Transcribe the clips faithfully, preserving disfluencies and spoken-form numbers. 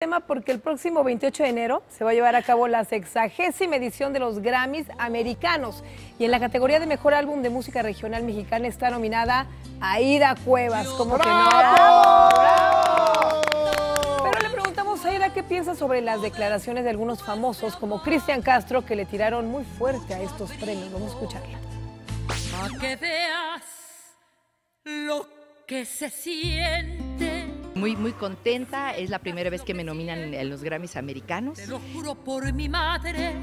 tema porque el próximo veintiocho de enero se va a llevar a cabo la sexagésima edición de los Grammys Americanos y en la categoría de Mejor Álbum de Música Regional Mexicana está nominada Aida Cuevas. ¿Cómo que no? ¡Bravo! Pero le preguntamos a Aida qué piensa sobre las declaraciones de algunos famosos como Cristian Castro que le tiraron muy fuerte a estos premios. Vamos a escucharla. Para que veas lo que se siente. Muy, muy contenta. Es la primera vez que me nominan en los Grammys Americanos. Te lo juro por mi madre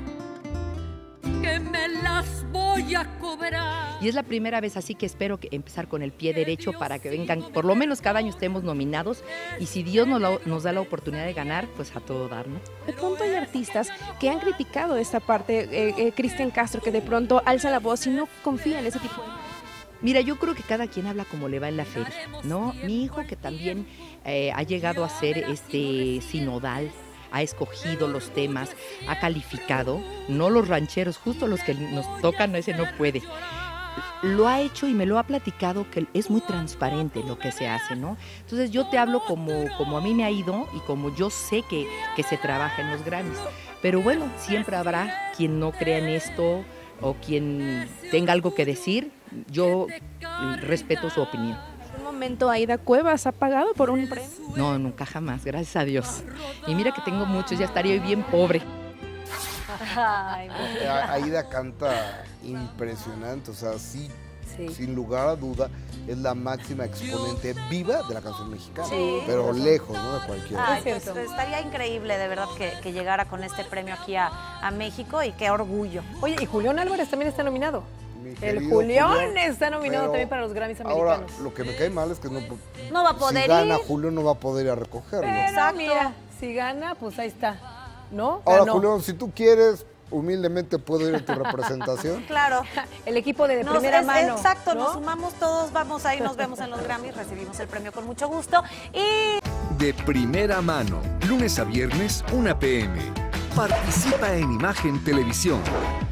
que me las voy a cobrar. Y es la primera vez, así que espero que empezar con el pie derecho para que vengan, por lo menos cada año estemos nominados. Y si Dios nos, la, nos da la oportunidad de ganar, pues a todo dar, ¿no? De pronto hay artistas que han criticado esta parte, eh, eh, Cristian Castro, que de pronto alza la voz y no confía en ese tipo de... Mira, yo creo que cada quien habla como le va en la feria, ¿no? Mi hijo, que también eh, ha llegado a ser este sinodal, ha escogido los temas, ha calificado, no los rancheros, justo los que nos tocan, ese no puede. Lo ha hecho y me lo ha platicado que es muy transparente lo que se hace, ¿no? Entonces yo te hablo como, como a mí me ha ido y como yo sé que, que se trabaja en los Grammys. Pero bueno, siempre habrá quien no crea en esto o quien tenga algo que decir. Yo respeto su opinión. ¿En un momento Aida Cuevas ha pagado por un premio? No, nunca jamás, gracias a Dios. Y mira que tengo muchos, ya estaría bien pobre. Ay, Aida canta impresionante, o sea, sí, sí, sin lugar a duda, es la máxima exponente viva de la canción mexicana, sí, pero lejos, ¿no? De cualquiera. Ay, pues, estaría increíble, de verdad, que, que llegara con este premio aquí a, a México y qué orgullo. Oye, y Julián Álvarez también está nominado. Mi El Julián, Julián está nominado también para los Grammys Americanos. Ahora, lo que me cae mal es que no, no va a poder si gana ir. Julio no va a poder ir a recogerlo. Pero Exacto. mira, si gana, pues ahí está, ¿no? Ahora, Ganó. Julio, si tú quieres, humildemente puedo ir a tu representación. Claro. El equipo de, de Nos, primera es, mano. Exacto, ¿no? Nos sumamos todos, vamos ahí, nos vemos en los Grammys, recibimos el premio con mucho gusto y... De primera mano, lunes a viernes, una p m Participa en Imagen Televisión.